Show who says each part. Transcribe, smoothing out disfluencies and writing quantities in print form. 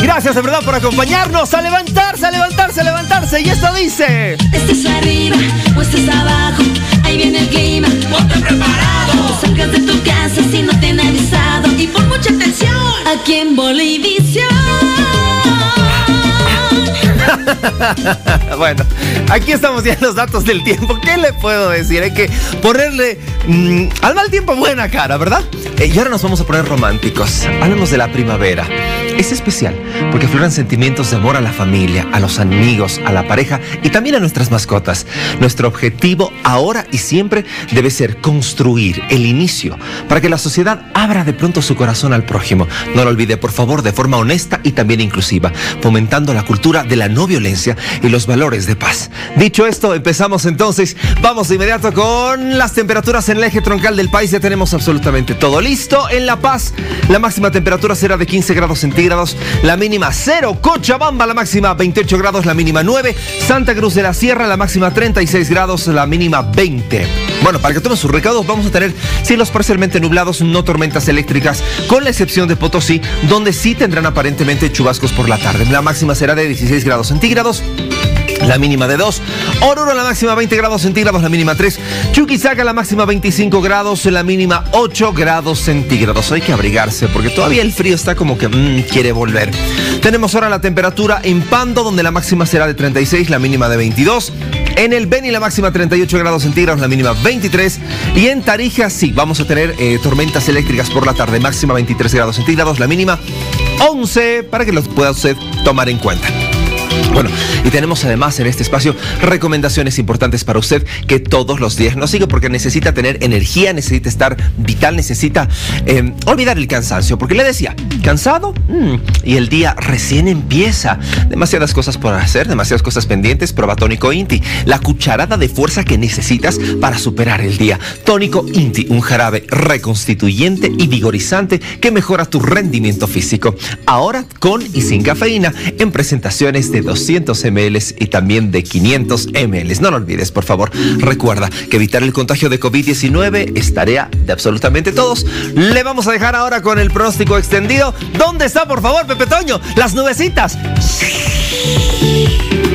Speaker 1: Gracias de verdad por acompañarnos. A levantarse, a levantarse, a levantarse. Y esto dice:
Speaker 2: estés arriba o estés abajo, ahí viene el clima. Ponte preparado. No salgas de tu casa si no te han avisado. Y pon mucha atención aquí en Bolivisión.
Speaker 1: Bueno, aquí estamos ya en los datos del tiempo. ¿Qué le puedo decir? Hay que ponerle al mal tiempo buena cara, ¿verdad? Y ahora nos vamos a poner románticos. Hablamos de la primavera. Es especial porque afloran sentimientos de amor a la familia, a los amigos, a la pareja y también a nuestras mascotas. Nuestro objetivo ahora y siempre debe ser construir el inicio para que la sociedad abra de pronto su corazón al prójimo. No lo olvide, por favor, de forma honesta y también inclusiva, fomentando la cultura de la no violencia y los valores de paz. Dicho esto, empezamos entonces. Vamos de inmediato con las temperaturas en el eje troncal del país. Ya tenemos absolutamente todo listo. En La Paz, la máxima temperatura será de 15 grados centígrados. La mínima 0, Cochabamba la máxima 28 grados, la mínima 9, Santa Cruz de la Sierra la máxima 36 grados, la mínima 20. Bueno, para que tomen sus recaudos vamos a tener cielos parcialmente nublados, no tormentas eléctricas, con la excepción de Potosí, donde sí tendrán aparentemente chubascos por la tarde. La máxima será de 16 grados centígrados. La mínima de 2, Oruro la máxima 20 grados centígrados, la mínima 3, Chuquisaca la máxima 25 grados, la mínima 8 grados centígrados. Hay que abrigarse porque todavía el frío está como que quiere volver. Tenemos ahora la temperatura en Pando, donde la máxima será de 36, la mínima de 22. En el Beni la máxima 38 grados centígrados, la mínima 23. Y en Tarija sí, vamos a tener tormentas eléctricas por la tarde, máxima 23 grados centígrados, la mínima 11, para que lo pueda usted tomar en cuenta. Bueno, y tenemos además en este espacio recomendaciones importantes para usted que todos los días nos sigue, porque necesita tener energía, necesita estar vital, necesita olvidar el cansancio, porque le decía, ¿cansado? Y el día recién empieza. Demasiadas cosas por hacer, demasiadas cosas pendientes. Prueba Tónico Inti, la cucharada de fuerza que necesitas para superar el día. Tónico Inti, un jarabe reconstituyente y vigorizante que mejora tu rendimiento físico. Ahora con y sin cafeína, en presentaciones de 200 ml y también de 500 ml. No lo olvides, por favor. Recuerda que evitar el contagio de COVID-19 es tarea de absolutamente todos. Le vamos a dejar ahora con el pronóstico extendido. ¿Dónde está, por favor, Pepe Toño? Las nubecitas.